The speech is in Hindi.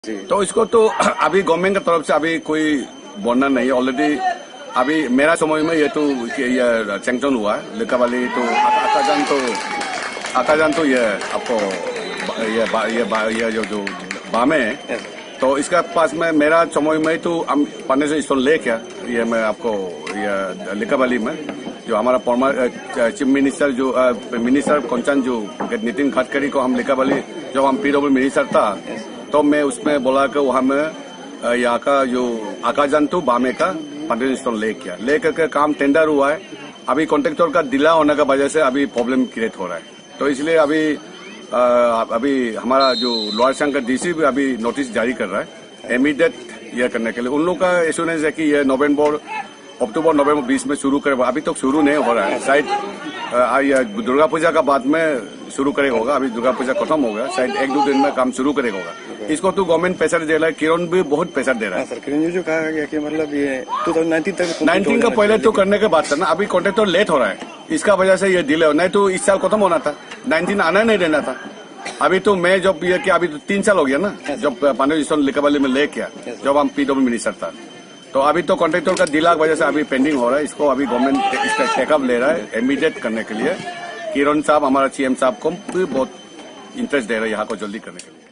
तो इसको तो अभी गवर्नमेंट की तरफ से अभी कोई बनना नहीं है। ऑलरेडी अभी मेरा समय में ये तो ये सैंक्शन हुआ है। लिकाबाली तो आकाजान तो ये आपको ये जो बामे है, तो इसका पास में मेरा समय में तो पानी से स्टोन ले क्या ये मैं आपको ये लिकाबाली में जो हमारा चीफ मिनिस्टर जो मिनिस्टर कंचन जो नितिन गडकरी को हम लिकाबाली जब हम पीडब्ल्यू मिनिस्टर था तो मैं उसमें बोला कि वहां में यहाँ का जो आकाजान तो बामे का पानी स्टोन ले किया, ले करके काम टेंडर हुआ है। अभी कॉन्ट्रैक्टर का डिले होने का वजह से अभी प्रॉब्लम क्रिएट हो रहा है। तो इसलिए अभी हमारा जो लोअर संघ का डीसी भी अभी नोटिस जारी कर रहा है इमीडिएट ये करने के लिए। उन लोगों का एश्योरेंस है कि ये अक्टूबर नवंबर 20 में शुरू करेगा। अभी तक शुरू नहीं हो रहा है, शायद दुर्गा पूजा का बाद में शुरू करेगा होगा। अभी दुर्गा पूजा खत्म हो गया, शायद 1-2 दिन में काम शुरू करेगा होगा। इसको तो गवर्नमेंट प्रेशर दे रहा है, किरण भी बहुत प्रेशर दे रहा है। सर किरण जी जो कहा गया कि मतलब ये 2019 तक 19 का पहले तो करने के बाद करना। अभी कॉन्ट्रैक्टर लेट हो रहा है, इसका वजह से ये डिले हो, नहीं तो इस साल खत्म होना था, 19 आना नहीं देना था। अभी तो मैं जब ये कि अभी तो 3 साल हो गया ना जब पानी स्टोन लिकाबाली में ले किया जब हम पीडब्ल्यू मिनिस्टर था। तो अभी तो कॉन्ट्रैक्टर का डिले की वजह से अभी पेंडिंग हो रहा है। इसको अभी गवर्नमेंट इसका टेकअप ले रहा है इमीडिएट करने के लिए। किरण साहब हमारा सीएम साहब को भी बहुत इंटरेस्ट दे रहे हैं यहाँ को जल्दी करने के लिए।